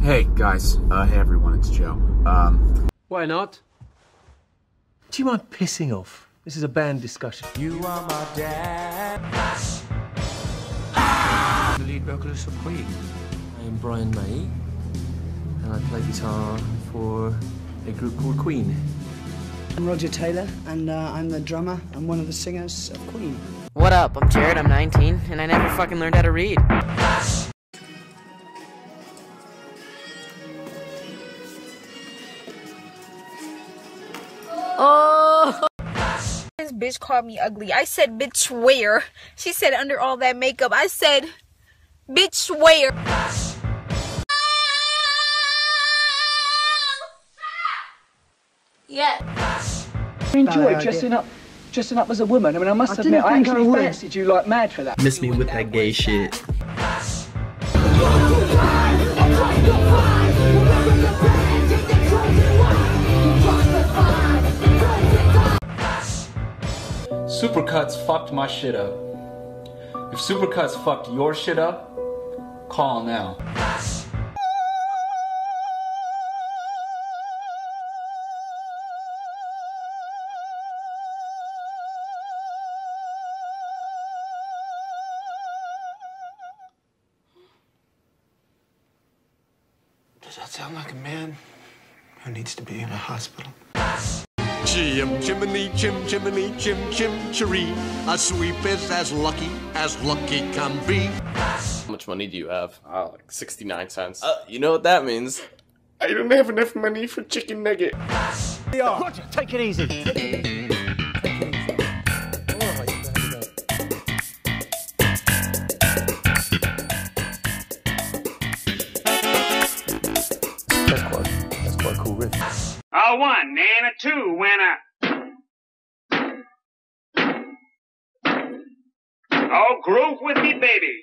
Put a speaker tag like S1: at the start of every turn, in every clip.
S1: Hey guys, hey everyone, it's Joe.
S2: Why not?
S3: Do you mind pissing off? This is a band discussion.
S4: You are my dad.
S2: The lead vocalist of Queen.
S5: I am Brian May, and I play guitar for a group called Queen.
S6: I'm Roger Taylor, and I'm the drummer and one of the singers of Queen.
S7: What up? I'm Jared, I'm 19, and I never fucking learned how to read.
S8: Oh! This bitch called me ugly. I said, bitch, where? She said, under all that makeup. I said, bitch, where?
S9: Yeah.
S6: I enjoy dressing up as a woman. I mean, I must admit, I actually fancied you like mad for that.
S5: Miss me with that gay shit.
S10: Supercuts fucked my shit up. If Supercuts fucked your shit up, call now.
S4: Does that sound like a man who needs to be in a hospital?
S11: Jim, Jiminy, Jim, Jiminy, Jim, Jim, Cheree. A sweep is as lucky can be.
S12: How much money do you have? Like 69 cents. You know what that means?
S11: I don't have enough money for chicken nugget.
S3: Roger, take it easy. That's quite a cool riff.
S13: A 1 and a 2 winner. Oh, groove with me, baby.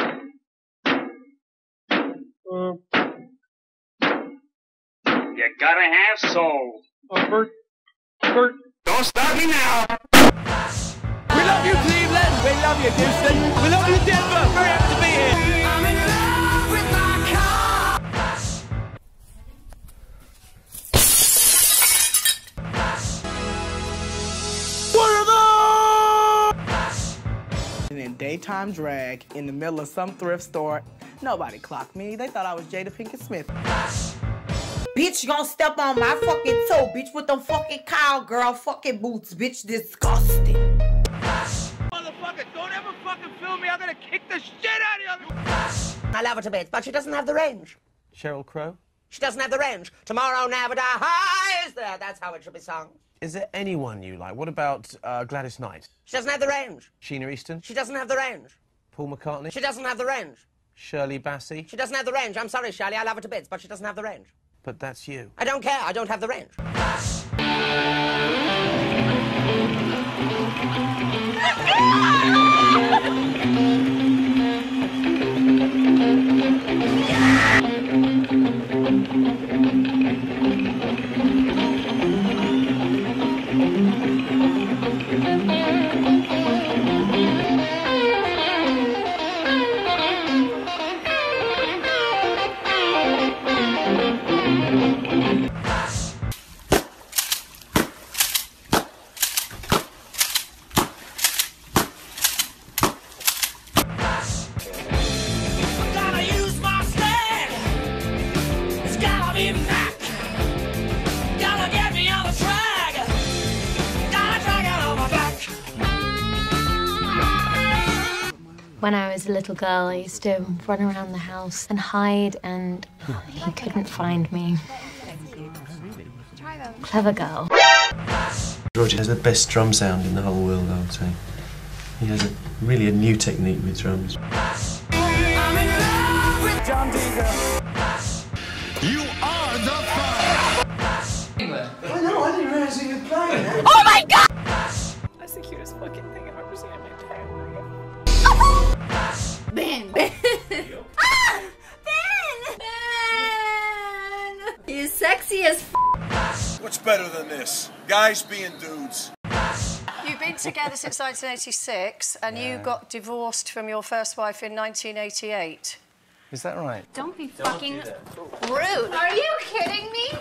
S13: You gotta have soul.
S2: Bert.
S13: Don't stop me now.
S2: We love you, Cleveland. We love you, Houston. We love you, Denver. Very happy to be here.
S4: I'm in love with my car.
S6: In daytime drag in the middle of some thrift store. Nobody clocked me. They thought I was Jada Pinkett Smith.
S9: Bitch, you gonna step on my fucking toe, bitch, with them fucking cowgirl fucking boots, bitch, disgusting.
S2: Motherfucker, don't ever fucking film me. I'm gonna kick the shit out of you.
S9: I love her to bits, but she doesn't have the range.
S3: Sheryl Crow?
S9: She doesn't have the range. Tomorrow never dies. That's how it should be sung.
S14: Is there anyone you like? What about Gladys Knight?
S9: She doesn't have the range.
S14: Sheena Easton?
S9: She doesn't have the range.
S14: Paul McCartney?
S9: She doesn't have the range.
S14: Shirley Bassey?
S9: She doesn't have the range. I'm sorry, Shirley, I love her to bits, but she doesn't have the range.
S14: But that's you.
S9: I don't care. I don't have the range.
S15: When I was a little girl, I used to run around the house and hide, and he couldn't find me. Clever girl.
S5: Roger has the best drum sound in the whole world, I would say. He has really a new technique with drums.
S4: I'm in love with John Deezer.
S11: You are the fire.
S6: I know, I didn't realize you were playing that.
S8: Oh my god! That's the cutest fucking thing I've ever seen in my entire life.
S9: Ben!
S8: Ah!
S9: Ben! You're sexy as f.
S11: What's better than this? Guys being dudes.
S16: You've been together since 1986, and you got divorced from your first wife in 1988.
S3: Is that right?
S16: Don't be fucking rude. Are you kidding me?